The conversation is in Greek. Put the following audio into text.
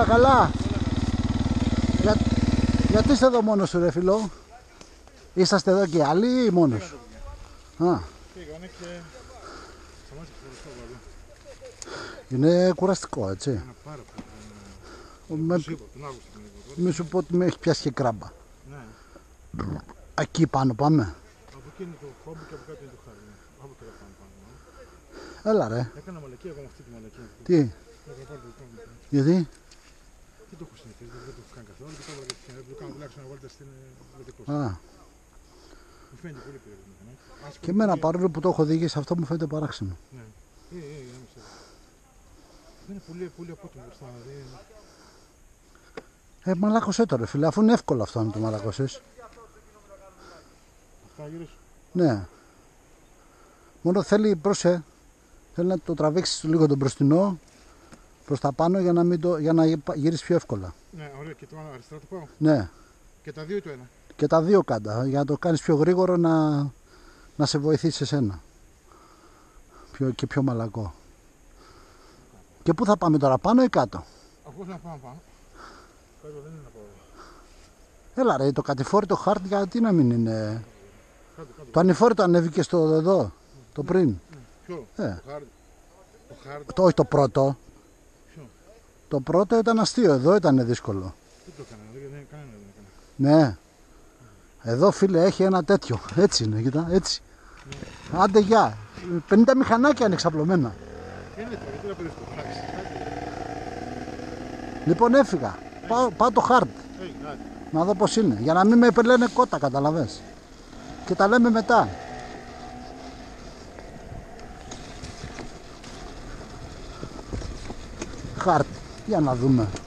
Όλα καλά. Γιατί είστε εδώ μόνος σου ρε φίλο? Είσαστε εδώ και άλλοι ή μόνος? Α. Πήγανε και σταμάτησε το βαρύ. Είναι κουραστικό έτσι. Είναι πάρα πολύ. Μη σου πω ότι με έχει πιάσει και κράμπα. Ναι. Εκεί πάνω πάμε. Από εκεί είναι το χόμπι και από κάτω είναι το χάρι. Από εκεί πάνω. Έλα ρε. Έκανα μαλακία εγώ με αυτή τη μαλακία. Τι? Γιατί? Δεν το έχω συνηθίσει, δεν το έχω κάνει καθόλου. Και τώρα δεν το κάνω τουλάχιστον βόλτα στην Βετικό. Α. Μου φαίνεται πολύ περίεργο. Και εμένα παρόλο που το έχω δει σε αυτό μου φαίνεται παράξενο. Ναι. Δεν είναι πολύ απότομο μπροστά. Μαλάκωσέ το ρε φίλε, αφού είναι εύκολο αυτό να το μαλακώσεις. Αυτά γύρω σου. Ναι. Μόνο θέλει να το τραβήξεις λίγο τον μπροστινό προς τα πάνω για να γυρίσεις πιο εύκολα. Ναι, ωραία, και το αριστερά το πάω. Ναι. Και τα δύο ή το ένα? Και τα δύο κάντα, για να το κάνεις πιο γρήγορο να σε βοηθήσει εσένα. Και πιο μαλακό. Και πού θα πάμε τώρα, πάνω ή κάτω? Αφού να πάμε πάνω. Κάτω δεν είναι να πάω. Έλα ρε, το κατηφόρητο χάρτη γιατί να μην είναι... Κάτω. Το ανηφόρητο ανέβηκε στο εδώ, το πριν. Ποιο? Το χάρτη. Όχι το πρώτο. Ποιο? Το πρώτο ήταν αστείο, εδώ ήταν δύσκολο. Δεν το έκανα, κανένα δεν έκανα. Ναι. Εδώ φίλε έχει ένα τέτοιο. Έτσι είναι, κοίτα, έτσι. Ναι. Άντε γεια. 50 μηχανάκια είναι εξαπλωμένα. Είναι τώρα, γιατί να πήρες το χάρτη. Λοιπόν έφυγα. Πάω το χάρτ. Να δω πως είναι. Για να μην με λένε κότα, καταλαβες. Και τα λέμε μετά. Χάρτη. Για να δούμε.